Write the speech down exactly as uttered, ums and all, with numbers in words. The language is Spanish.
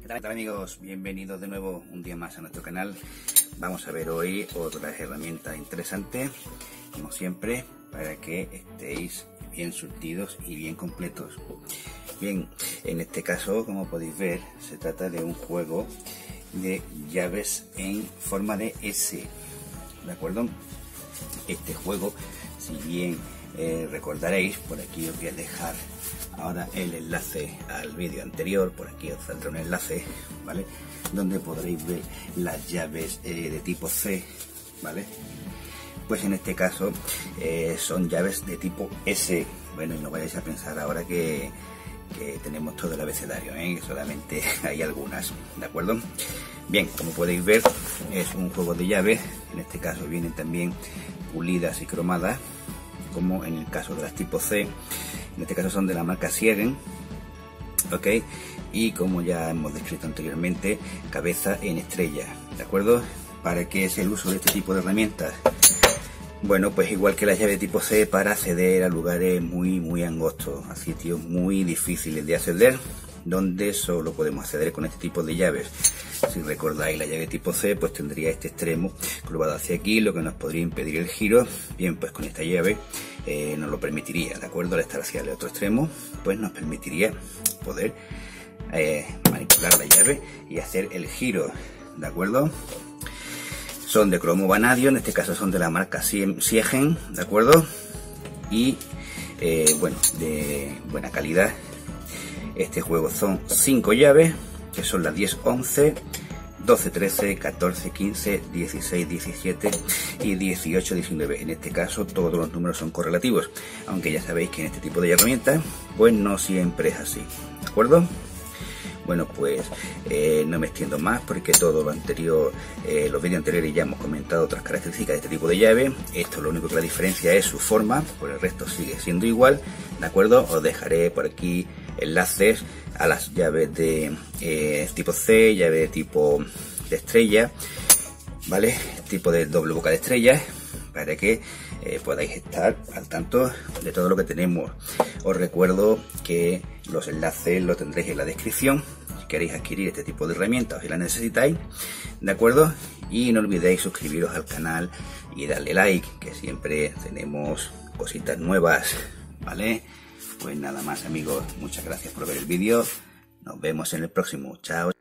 ¿Qué tal, amigos? Bienvenidos de nuevo un día más a nuestro canal. Vamos a ver hoy otra herramienta interesante, como siempre, para que estéis bien surtidos y bien completos. Bien, en este caso, como podéis ver, se trata de un juego de llaves en forma de S, ¿de acuerdo? Este juego, si bien eh, recordaréis, por aquí os voy a dejar ahora el enlace al vídeo anterior, por aquí os saldrá un enlace, ¿vale? Donde podréis ver las llaves eh, de tipo C, ¿vale? Pues en este caso eh, son llaves de tipo S. Bueno, y no vayáis a pensar ahora que, que tenemos todo el abecedario, ¿eh? Solamente hay algunas, ¿de acuerdo? Bien, como podéis ver, es un juego de llaves. En este caso vienen también pulidas y cromadas, como en el caso de las tipo C. En este caso son de la marca Siegen, ok, y como ya hemos descrito anteriormente, cabeza en estrella, ¿de acuerdo? ¿Para qué es el uso de este tipo de herramientas? Bueno, pues igual que la llave tipo C, para acceder a lugares muy muy angostos, a sitios muy difíciles de acceder, donde solo podemos acceder con este tipo de llaves. Si recordáis la llave tipo C, pues tendría este extremo curvado hacia aquí, lo que nos podría impedir el giro. Bien, pues con esta llave eh, nos lo permitiría, ¿de acuerdo? Al estar hacia el otro extremo, pues nos permitiría poder eh, manipular la llave y hacer el giro, ¿de acuerdo? Son de cromo vanadio, en este caso son de la marca Siegen, ¿de acuerdo? Y eh, bueno, de buena calidad. Este juego son cinco llaves, que son las diez, once, doce, trece, catorce, quince, dieciséis, diecisiete y dieciocho, diecinueve. En este caso todos los números son correlativos, aunque ya sabéis que en este tipo de herramientas pues no siempre es así, ¿de acuerdo? Bueno, pues eh, no me extiendo más, porque todo lo anterior, eh, los vídeos anteriores ya hemos comentado otras características de este tipo de llave. Esto lo único que la diferencia es su forma, por el resto sigue siendo igual, ¿de acuerdo? Os dejaré por aquí enlaces a las llaves de eh, tipo C, llave de tipo de estrella, ¿vale? Tipo de doble boca de estrella, para que eh, podáis estar al tanto de todo lo que tenemos. Os recuerdo que los enlaces los tendréis en la descripción si queréis adquirir este tipo de herramientas o si las necesitáis, ¿de acuerdo? Y no olvidéis suscribiros al canal y darle like, que siempre tenemos cositas nuevas, ¿vale? Pues nada más, amigos, muchas gracias por ver el vídeo, nos vemos en el próximo, chao.